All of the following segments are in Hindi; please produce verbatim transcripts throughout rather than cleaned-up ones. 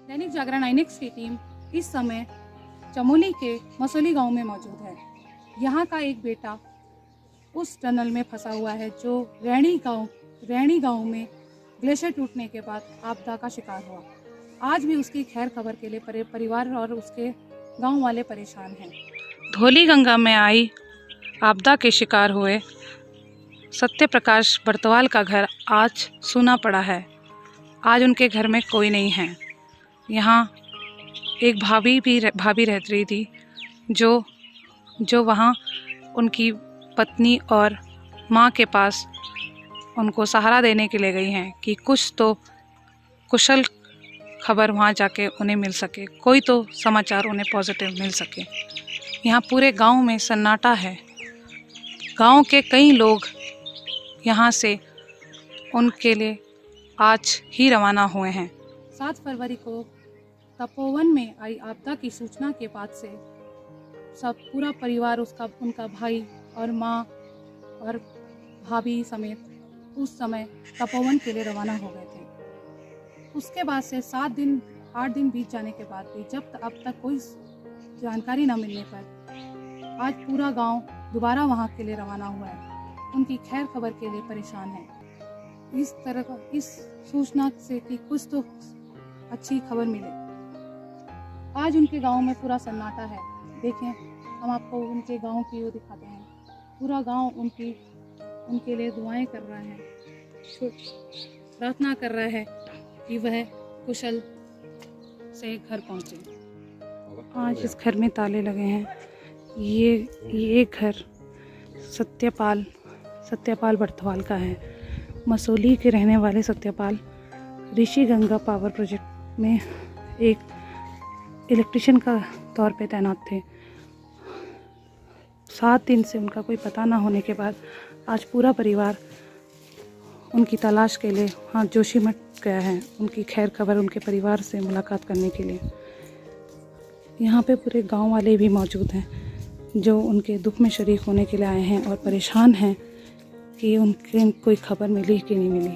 दैनिक जागरण आई नेक्स की टीम इस समय चमोली के मसोली गांव में मौजूद है। यहाँ का एक बेटा उस टनल में फंसा हुआ है जो रैणी गांव रैणी गांव में ग्लेशियर टूटने के बाद आपदा का शिकार हुआ। आज भी उसकी खैर खबर के लिए परिवार और उसके गांव वाले परेशान हैं। धौली गंगा में आई आपदा के शिकार हुए सत्य प्रकाश बर्तवाल का घर आज सूना पड़ा है। आज उनके घर में कोई नहीं है। यहाँ एक भाभी भी भाभी रह रही थी जो जो वहाँ उनकी पत्नी और माँ के पास उनको सहारा देने के लिए गई हैं कि कुछ तो कुशल खबर वहाँ जाके उन्हें मिल सके, कोई तो समाचार उन्हें पॉजिटिव मिल सके। यहाँ पूरे गांव में सन्नाटा है। गांव के कई लोग यहाँ से उनके लिए आज ही रवाना हुए हैं। सात फरवरी को तपोवन में आई आपदा की सूचना के बाद से सब पूरा परिवार उसका उनका भाई और माँ और भाभी समेत उस समय तपोवन के लिए रवाना हो गए थे। उसके बाद से सात दिन आठ दिन बीत जाने के बाद भी जब अब तक कोई जानकारी न मिलने पर आज पूरा गांव दोबारा वहां के लिए रवाना हुआ है। उनकी खैर खबर के लिए परेशान है। इस तरह का इस सूचना से कि कुछ तो अच्छी खबर मिले। आज उनके गांव में पूरा सन्नाटा है। देखें, हम आपको उनके गांव की ओर दिखाते हैं। पूरा गांव उनकी उनके लिए दुआएं कर रहा है, प्रार्थना कर रहा है कि वह कुशल से घर पहुंचे। आज इस घर में ताले लगे हैं। ये ये घर सत्यपाल सत्यपाल बर्तवाल का है। मसोली के रहने वाले सत्यपाल ऋषि गंगा पावर प्रोजेक्ट में एक इलेक्ट्रिशियन का तौर पे तैनात थे। सात दिन से उनका कोई पता ना होने के बाद आज पूरा परिवार उनकी तलाश के लिए हाँ जोशीमठ गया है, उनकी खैर खबर उनके परिवार से मुलाकात करने के लिए। यहाँ पे पूरे गांव वाले भी मौजूद हैं जो उनके दुख में शरीक होने के लिए आए हैं और परेशान हैं कि उनके कोई खबर मिली कि नहीं मिली।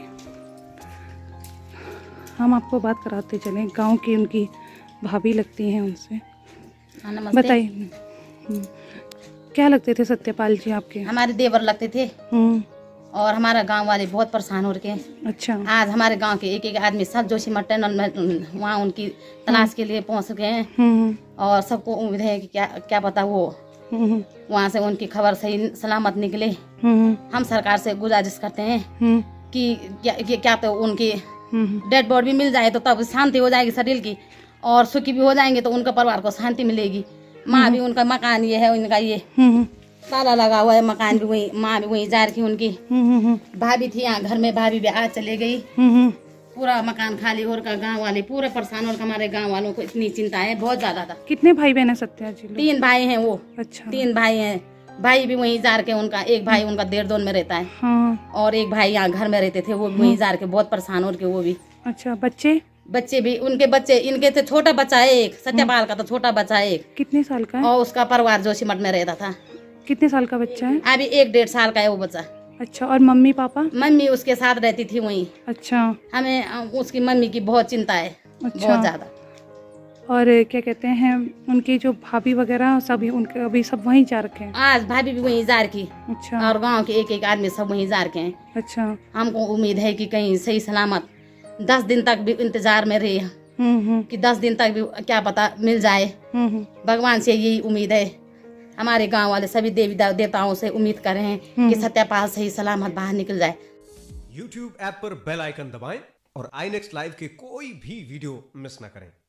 हम आपको बात कराते चलें, गांव की उनकी भाभी लगती हैं, उनसे बताइए क्या लगते थे सत्यपाल जी आपके? हमारे देवर लगते थे और हमारा गांव वाले बहुत परेशान हो रखे हैं। अच्छा। आज हमारे गांव के एक एक आदमी सब जोशीमठ टनल में वहाँ उनकी तलाश के लिए पहुँच गए हैं और सबको उम्मीद है कि क्या क्या पता वो वहाँ से उनकी खबर सही सलामत निकले। हम सरकार से गुजारिश करते हैं कि क्या, क्या तो उनकी डेड बॉडी भी मिल जाए तो तब शांति हो जाएगी शरीर की और सुखी भी हो जाएंगे तो उनका परिवार को शांति मिलेगी। माँ भी उनका मकान ये है, उनका ये ताला लगा हुआ है, मकान भी वही, माँ भी वही जा रखी उनकी। भाभी थी यहाँ घर में, भाभी भी आज चले गई। पूरा मकान खाली और का गांव वाले पूरे परेशान और हमारे गांव वालों को इतनी चिंता है, बहुत ज्यादा था। कितने भाई बहन है सत्या जी? तीन भाई हैं वो। अच्छा। तीन भाई हैं। भाई भी वहीं जार के उनका एक भाई उनका देहरादून में रहता है। हाँ। और एक भाई यहाँ घर में रहते थे, वो भी वहीं जार के बहुत परेशान हो के वो भी। अच्छा। बच्चे बच्चे भी उनके बच्चे इनके थे, छोटा बच्चा है एक, सत्यपाल का तो छोटा बच्चा है एक। कितने साल का है? और उसका परिवार जोशीमठ में रहता था। कितने साल का बच्चा है? अभी एक डेढ़ साल का है वो बच्चा। अच्छा। और मम्मी पापा? मम्मी उसके साथ रहती थी वहीं। अच्छा। हमें उसकी मम्मी की बहुत चिंता है। अच्छा। बहुत ज्यादा। और क्या कहते हैं उनकी जो भाभी वगैरह सभी उनके अभी सब वहीं जा रखे हैं? आज भाभी भी वहीं जा रखी। अच्छा। और गांव के एक एक आदमी सब वहीं जा रखे हैं। अच्छा। हमको उम्मीद है कि कहीं सही सलामत दस दिन तक भी इंतजार में रहे कि दस दिन तक भी क्या पता मिल जाए। भगवान से यही उम्मीद है। हमारे गांव वाले सभी देवी देवताओं से उम्मीद कर रहे हैं कि सत्यपाल सही सलामत बाहर निकल जाए। यूट्यूब ऐप पर बेल आइकन दबाएं और आई नेक्स्ट लाइव के कोई भी वीडियो मिस न करें।